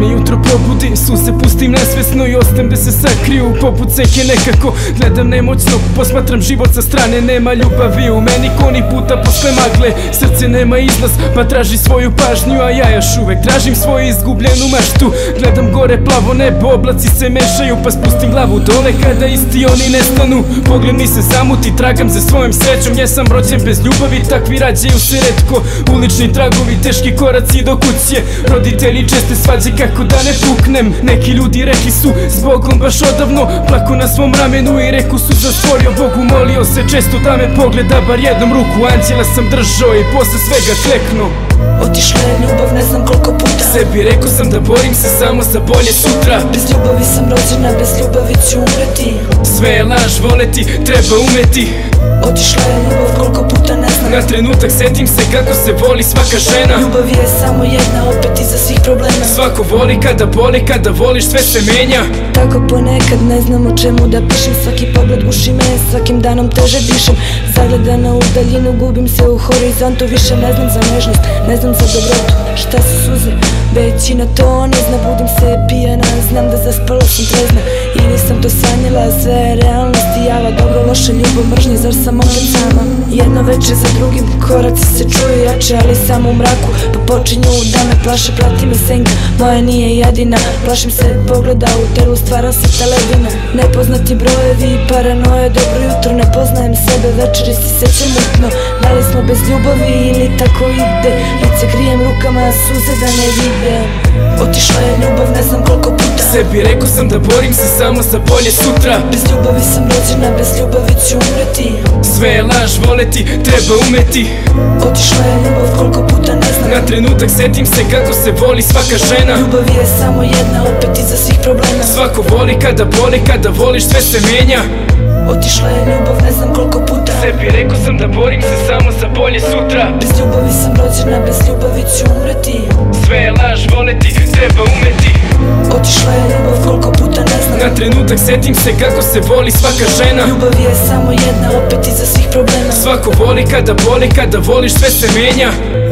me jutro probudi, suze pustim nesvesno i ostam da se sakriju poput seke nekako. Gledam nemoćno, posmatram život sa strane, nema ljubavi u meni ko ni puta posle magle. Srce nema izlaz, pa traži svoju pažnju, a ja još uvek tražim svoju izgubljenu maštu. Gledam gore plavo nebo, oblaci se mešaju, pa spustim glavu dole kada isti oni nestanu. Pogled mi se zamuti, tragam za svojom srećom, jesam rođen bez ljubavi, takvi rađaju se retko. Ulični tragovi, teški koraci do kuće, roditelji česte svađe kako da ne puknem. Neki ljudi rekli su s Bogom baš odavno, plako na svom ramenu i reku su zatvorio. Bogu molio se često da me pogleda bar jednom, ruku anđela sam držao i posle svega kleknu. Otišla je ljubav ne znam koliko puta, sebi rekao sam da borim se samo za bolje sutra. Bez ljubavi sam rođena, bez ljubavi ću umreti. Sve je laž, voleti, treba umeti. Otišla je ljubav koliko puta ne znam, na trenutak setim se kako se voli svaka žena. Ljubav je samo jedna, opet iza svih problema. Svako voli kada boli, kada voliš sve se menja. Tako ponekad ne znam o čemu da pišem, svaki pogled guši me, svakim danom teže dišem. Zagledana u daljinu, gubim se u horizontu, više ne znam za nežnost, ne znam za dobrotu. Šta su suze, većina to ne zna, budim se pijana, znam da zaspala sam trezna. I nisam to sanjala, sve je realnost i java, dobro, loše, ljubav, mržnje, zar sam opet sama? Jedno veče za drugim, koraci se čuju jače, ali samo u mraku, pa počinju da me plaše, prati me senka, moja nije jedina. Plašim se pogleda, u telu stvara se ta ledina. Nepoznati brojevi, paranoje, dobro jutro, ne poznajem sebe, večeri se sećam mutno. Da li smo bez ljubavi ili tako ide, lice krijem rukama, suze da ne vide. Otišla je ljubav ne znam koliko puta, sebi rekao sam da borim se samo za bolje sutra. Bez ljubavi sam rođena, bez ljubavi ću umreti. Sve je laž, voleti, treba umeti. Otišla je ljubav koliko puta ne znam, na trenutak setim se kako se voli svaka žena. Ljubav je samo jedna, opet iza svih problema. Svako voli kada boli, kada voliš sve se menja. Otišla je ljubav ne znam koliko puta, sebi rekao sam da borim se samo za bolje sutra. Bez ljubavi sam rođena, bez ljubavi ću umreti. Sve je laž, voleti, treba umeti. Otišla je ljubav koliko puta ne znam, na trenutak setim se kako se voli svaka žena. Ljubav je samo jedna, opet iza svih problema. Svako voli kada boli, kada voliš sve se menja.